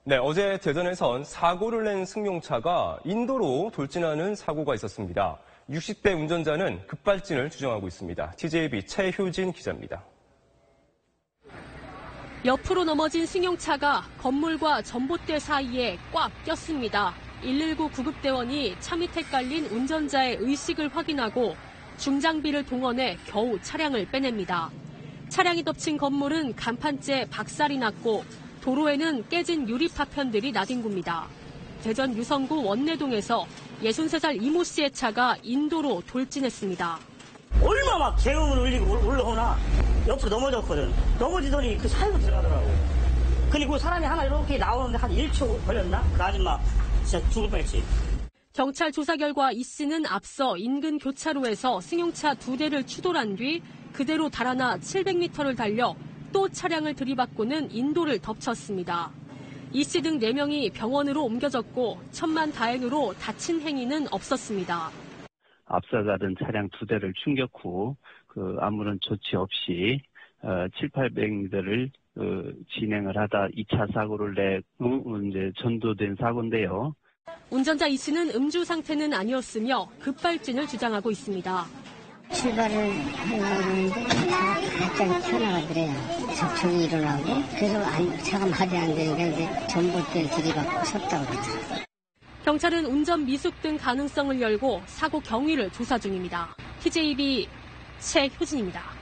네, 어제 대전에선 사고를 낸 승용차가 인도로 돌진하는 사고가 있었습니다. 60대 운전자는 급발진을 주장하고 있습니다. TJB 최효진 기자입니다. 옆으로 넘어진 승용차가 건물과 전봇대 사이에 꽉 꼈습니다. 119 구급대원이 차 밑에 깔린 운전자의 의식을 확인하고 중장비를 동원해 겨우 차량을 빼냅니다. 차량이 덮친 건물은 간판째 박살이 났고 도로에는 깨진 유리 파편들이 나뒹굽니다. 대전 유성구 원내동에서 63살 이모 씨의 차가 인도로 돌진했습니다. 얼마 막 개음을 울리고 올라오나 옆으로 넘어졌거든. 넘어지더니 그 사이로 들어가더라고. 그리고 사람이 하나 이렇게 나오는데 한 1초 걸렸나? 그 아줌마 진짜 죽을 뻔했지. 경찰 조사 결과 이 씨는 앞서 인근 교차로에서 승용차 2대를 추돌한 뒤 그대로 달아나 700m를 달려 또 차량을 들이받고는 인도를 덮쳤습니다. 이 씨 등 4명이 병원으로 옮겨졌고 천만다행으로 다친 행위는 없었습니다. 앞서가던 차량 2대를 충격 후 아무런 조치 없이 700~800m를 진행을 하다 2차 사고를 내고 이제 전도된 사고인데요. 운전자 이 씨는 음주 상태는 아니었으며 급발진을 주장하고 있습니다. 출발을 하려고 하는데 차가 갑자기 튀어나가더래요. 접촉이 일어나고 그래서 차가 말이 안 되니까 이제 전봇대를 들이받고 섰다고 그러죠. 경찰은 운전 미숙 등 가능성을 열고 사고 경위를 조사 중입니다. TJB 최효진입니다.